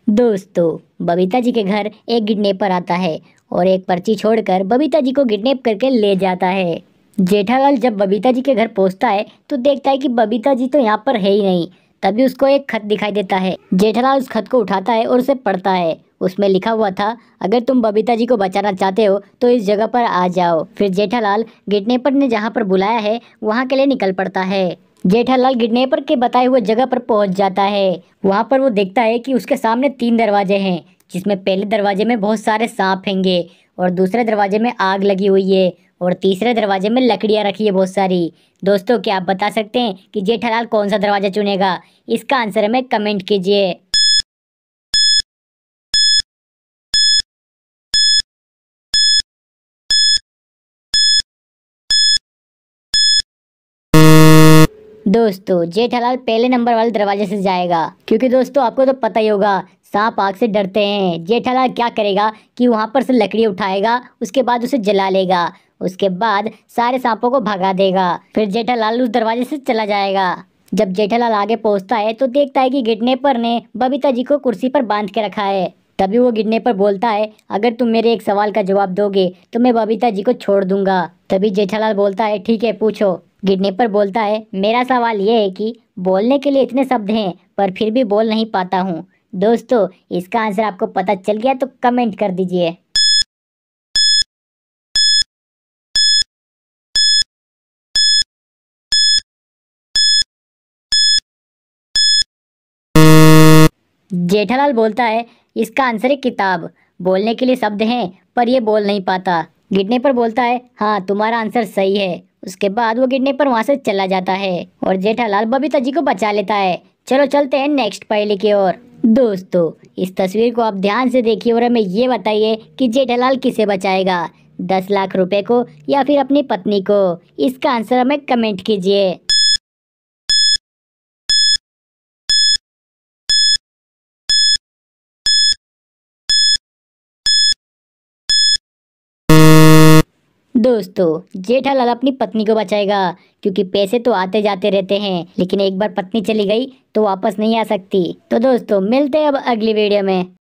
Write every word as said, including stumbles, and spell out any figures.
दोस्तों, बबीता जी के घर एक किडनैपर आता है और एक पर्ची छोड़कर बबीता जी को किडनैप करके ले जाता है। जेठालाल जब बबीता जी के घर पहुंचता है तो देखता है कि बबीता जी तो यहाँ पर है ही नहीं। तभी उसको एक खत दिखाई देता है। जेठालाल उस खत को उठाता है और उसे पढ़ता है। उसमें लिखा हुआ था, अगर तुम बबीता जी को बचाना चाहते हो तो इस जगह पर आ जाओ। फिर जेठालाल किडनैपर ने जहाँ पर बुलाया है वहाँ के लिए निकल पड़ता है। जेठालाल किडनैपर के बताए हुए जगह पर पहुंच जाता है। वहां पर वो देखता है कि उसके सामने तीन दरवाजे हैं, जिसमें पहले दरवाजे में बहुत सारे सांप हैंगे और दूसरे दरवाजे में आग लगी हुई है और तीसरे दरवाजे में लकड़ियां रखी है बहुत सारी। दोस्तों, क्या आप बता सकते हैं कि जेठालाल कौन सा दरवाजा चुनेगा? इसका आंसर हमें कमेंट कीजिए। दोस्तों, जेठालाल पहले नंबर वाले दरवाजे से जाएगा, क्योंकि दोस्तों आपको तो पता ही होगा सांप आग से डरते हैं। जेठालाल क्या करेगा कि वहां पर से लकड़ी उठाएगा, उसके बाद उसे जला लेगा, उसके बाद सारे सांपों को भगा देगा। फिर जेठालाल उस दरवाजे से चला जाएगा। जब जेठालाल आगे पहुंचता है तो देखता है कि किडनैपर ने बबीता जी को कुर्सी पर बांध के रखा है। तभी वो किडनैपर बोलता है, अगर तुम मेरे एक सवाल का जवाब दोगे तो मैं बबीता जी को छोड़ दूंगा। तभी जेठालाल बोलता है, ठीक है पूछो। किडनैपर बोलता है, मेरा सवाल ये है कि बोलने के लिए इतने शब्द हैं पर फिर भी बोल नहीं पाता हूँ। दोस्तों, इसका आंसर आपको पता चल गया तो कमेंट कर दीजिए। जेठालाल बोलता है, इसका आंसर है किताब। बोलने के लिए शब्द हैं पर ये बोल नहीं पाता। किडनैपर बोलता है, हाँ तुम्हारा आंसर सही है। उसके बाद वो किडनैपर वहां से चला जाता है और जेठालाल बबीता जी को बचा लेता है। चलो चलते हैं नेक्स्ट पहेली की ओर। दोस्तों, इस तस्वीर को आप ध्यान से देखिए और हमें ये बताइए कि जेठालाल किसे बचाएगा, दस लाख रुपए को या फिर अपनी पत्नी को? इसका आंसर हमें कमेंट कीजिए। दोस्तों, जेठालाल अपनी पत्नी को बचाएगा, क्योंकि पैसे तो आते जाते रहते हैं, लेकिन एक बार पत्नी चली गई तो वापस नहीं आ सकती। तो दोस्तों, मिलते हैं अब अगली वीडियो में।